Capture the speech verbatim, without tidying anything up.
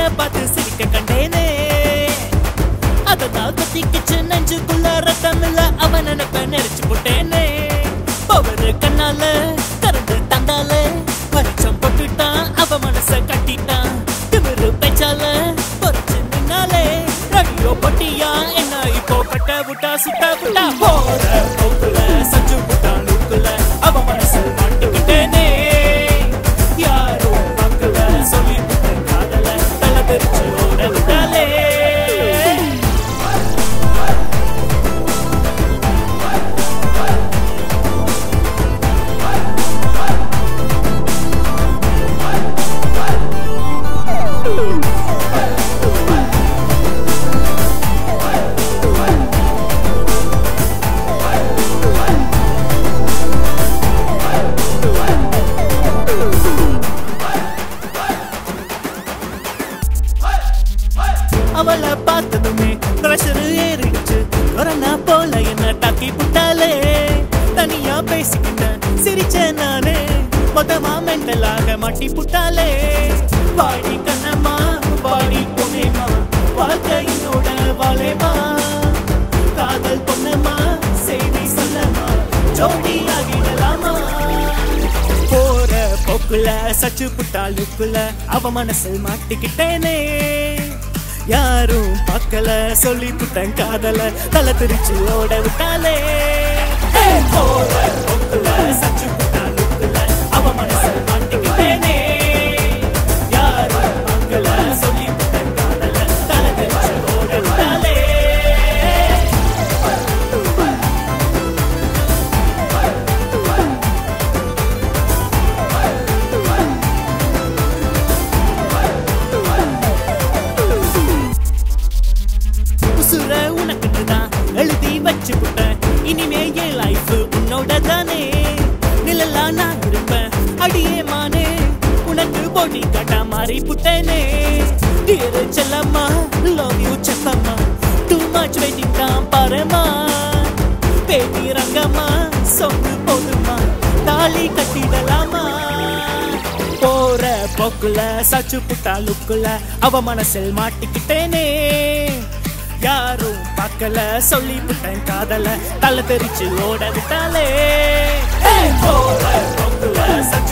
பார்த்து சிரிக்க கண்டேனே அதனால் கத்திக்கிச்சு நெஞ்சுக்குள்ள ரத்தமில்ல அவன் நினைப்ப நெரிச்சு போட்டேனே பவரு கண்ணால கரண்டு தந்தால பரிச்சம் போட்டுட்டான் அவ மனச கட்டிட்டான் திமிரு பேச்சால பொறிச்சு நின்னாலே ரடியோ பொட்டியா என்ன இப்போ கட்ட விட்டா சுட்ட விட்டா போற போக்குல சச்சு புட்டா நூக்குல அவ மனசு மாட்டிக்கிட்டேனே யாரும் பார்க்கல சொல்லி புட்ட காதல தலை தெரிச்சு ஓட விட்டாலே அவளை பார்த்ததுமே பிரஷர் ஏறிடுச்சு கொரோனா போல என்ன தாக்கி புட்டாலே தனியா பேசிக்கிட்டேன் சிரிச்சேன் நானே மொத்தமா மெண்டலாக மாட்டி புட்டாலே பாடி கண்ணம்மா பாடி பொண்ணேமா வாழ்க்கையினோட வாழேமா காதல் பொண்ணம்மா செய்தி சொல்லமா ஜோடி ஆகிடலாமா போற போக்குல சச்சு புட்டா லுக்குல அவ மனசில் மாட்டிக்கிட்டேனே யாரும் பார்க்கல சொல்லி புட்டன் காதல தலை திரிச்சு ஓட விட்டாலே போற போக்குல சச்சு புட்டா லுக்குல அவ மனசில் மாட்டிக்கிட்டேனே யாரும் பார்க்கல சொல்லி புட்டன் காதல தலை திரிச்சு ஓட விட்டாலே எழுதி வச்சு புட்டேன் இனிமே என் லைஃப் உன்னோட தானே நிழலா நான் இருப்பேன் அடியே மானே உனக்கு பொடி காட்டா மாறி புட்டேனே டியர் செல்லம்மா லவ் யூ செப்பம்மா டூ மச் வெயிட்டிங் தான் பாருமா பேட்டி ரங்கம்மா சொந்து போதுமா தாலி கட்டிடலாமா போற போக்குல சச்சு புட்டா லுக்குல அவ மனசில் மாட்டிக்கிட்டேனே யாரும் பார்க்கல சொல்லி புட்டன் காதல தலை தெரிச்சு ஓட விட்டாலே போற போக்குல சச்சு